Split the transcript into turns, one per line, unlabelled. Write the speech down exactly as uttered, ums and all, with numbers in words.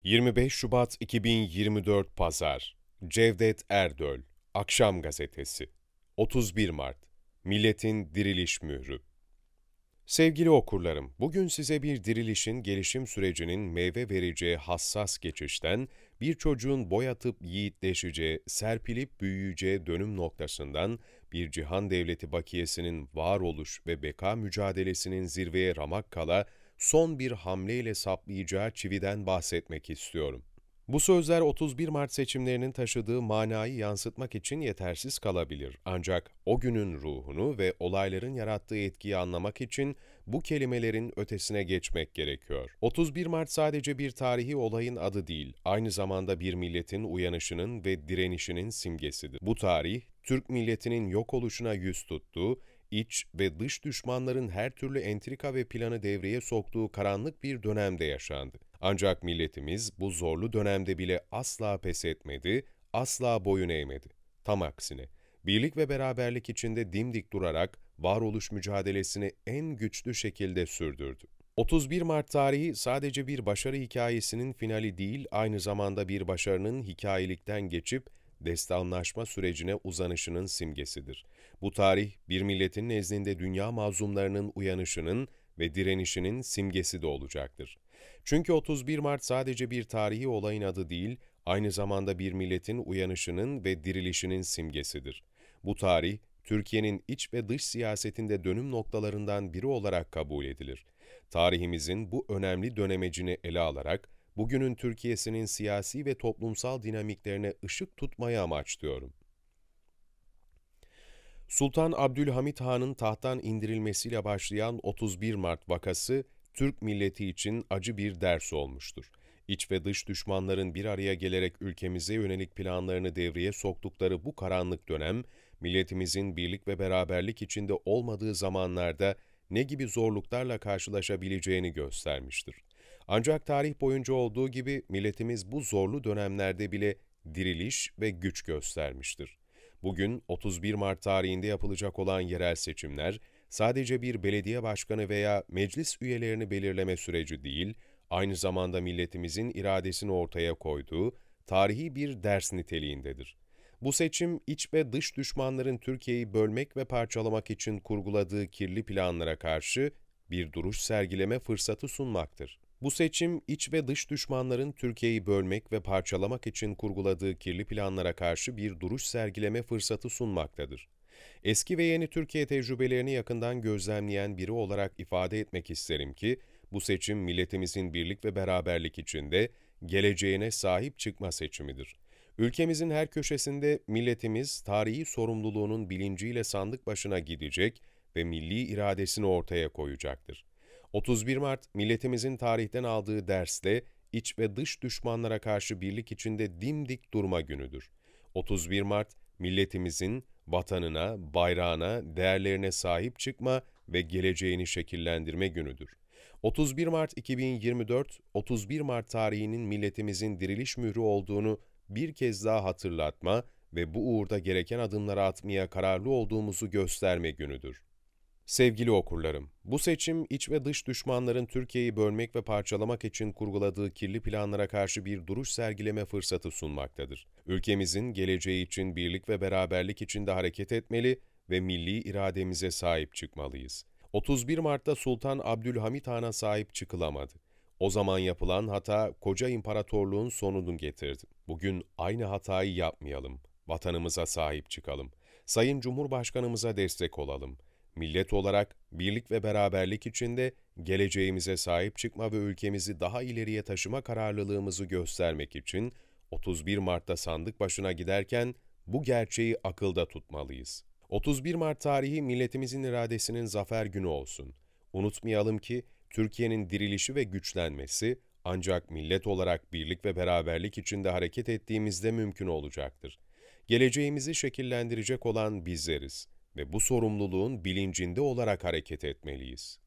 yirmi beş Şubat iki bin yirmi dört Pazar Cevdet Erdöl Akşam Gazetesi otuz bir Mart Milletin Diriliş Mührü. Sevgili okurlarım, bugün size bir dirilişin gelişim sürecinin meyve vereceği hassas geçişten, bir çocuğun boy atıp yiğitleşeceği, serpilip büyüyeceği dönüm noktasından, bir cihan devleti bakiyesinin varoluş ve beka mücadelesinin zirveye ramak kala, son bir hamleyle saplayacağı çividen bahsetmek istiyorum. Bu sözler otuz bir Mart seçimlerinin taşıdığı manayı yansıtmak için yetersiz kalabilir. Ancak o günün ruhunu ve olayların yarattığı etkiyi anlamak için bu kelimelerin ötesine geçmek gerekiyor. otuz bir Mart sadece bir tarihi olayın adı değil, aynı zamanda bir milletin uyanışının ve direnişinin simgesidir. Bu tarih, Türk milletinin yok oluşuna yüz tuttuğu, iç ve dış düşmanların her türlü entrika ve planı devreye soktuğu karanlık bir dönemde yaşandı. Ancak milletimiz bu zorlu dönemde bile asla pes etmedi, asla boyun eğmedi. Tam aksine, birlik ve beraberlik içinde dimdik durarak varoluş mücadelesini en güçlü şekilde sürdürdü. otuz bir Mart tarihi sadece bir başarı hikayesinin finali değil, aynı zamanda bir başarının hikayelikten geçip destanlaşma sürecine uzanışının simgesidir. Bu tarih, bir milletin nezdinde dünya mazlumlarının uyanışının ve direnişinin simgesi de olacaktır. Çünkü otuz bir Mart sadece bir tarihi olayın adı değil, aynı zamanda bir milletin uyanışının ve dirilişinin simgesidir. Bu tarih, Türkiye'nin iç ve dış siyasetinde dönüm noktalarından biri olarak kabul edilir. Tarihimizin bu önemli dönemecini ele alarak, bugünün Türkiye'sinin siyasi ve toplumsal dinamiklerine ışık tutmayı amaçlıyorum. Sultan Abdülhamit Han'ın tahttan indirilmesiyle başlayan otuz bir Mart vakası, Türk milleti için acı bir ders olmuştur. İç ve dış düşmanların bir araya gelerek ülkemize yönelik planlarını devreye soktukları bu karanlık dönem, milletimizin birlik ve beraberlik içinde olmadığı zamanlarda ne gibi zorluklarla karşılaşabileceğini göstermiştir. Ancak tarih boyunca olduğu gibi milletimiz bu zorlu dönemlerde bile diriliş ve güç göstermiştir. Bugün otuz bir Mart tarihinde yapılacak olan yerel seçimler, sadece bir belediye başkanı veya meclis üyelerini belirleme süreci değil, aynı zamanda milletimizin iradesini ortaya koyduğu tarihi bir ders niteliğindedir. Bu seçim, iç ve dış düşmanların Türkiye'yi bölmek ve parçalamak için kurguladığı kirli planlara karşı bir duruş sergileme fırsatı sunmaktır. Bu seçim, iç ve dış düşmanların Türkiye'yi bölmek ve parçalamak için kurguladığı kirli planlara karşı bir duruş sergileme fırsatı sunmaktadır. Eski ve yeni Türkiye tecrübelerini yakından gözlemleyen biri olarak ifade etmek isterim ki, bu seçim milletimizin birlik ve beraberlik içinde geleceğine sahip çıkma seçimidir. Ülkemizin her köşesinde milletimiz tarihi sorumluluğunun bilinciyle sandık başına gidecek ve milli iradesini ortaya koyacaktır. otuz bir Mart, milletimizin tarihten aldığı dersle iç ve dış düşmanlara karşı birlik içinde dimdik durma günüdür. otuz bir Mart, milletimizin vatanına, bayrağına, değerlerine sahip çıkma ve geleceğini şekillendirme günüdür. otuz bir Mart iki bin yirmi dört, otuz bir Mart tarihinin milletimizin diriliş mührü olduğunu bir kez daha hatırlatma ve bu uğurda gereken adımları atmaya kararlı olduğumuzu gösterme günüdür. Sevgili okurlarım, bu seçim iç ve dış düşmanların Türkiye'yi bölmek ve parçalamak için kurguladığı kirli planlara karşı bir duruş sergileme fırsatı sunmaktadır. Ülkemizin geleceği için birlik ve beraberlik içinde hareket etmeli ve milli irademize sahip çıkmalıyız. otuz bir Mart'ta Sultan Abdülhamit Han'a sahip çıkılamadı. O zaman yapılan hata koca imparatorluğun sonunu getirdi. Bugün aynı hatayı yapmayalım, vatanımıza sahip çıkalım. Sayın Cumhurbaşkanımıza destek olalım. Millet olarak birlik ve beraberlik içinde geleceğimize sahip çıkma ve ülkemizi daha ileriye taşıma kararlılığımızı göstermek için otuz bir Mart'ta sandık başına giderken bu gerçeği akılda tutmalıyız. otuz bir Mart tarihi milletimizin iradesinin zafer günü olsun. Unutmayalım ki Türkiye'nin dirilişi ve güçlenmesi ancak millet olarak birlik ve beraberlik içinde hareket ettiğimizde mümkün olacaktır. Geleceğimizi şekillendirecek olan bizleriz ve bu sorumluluğun bilincinde olarak hareket etmeliyiz.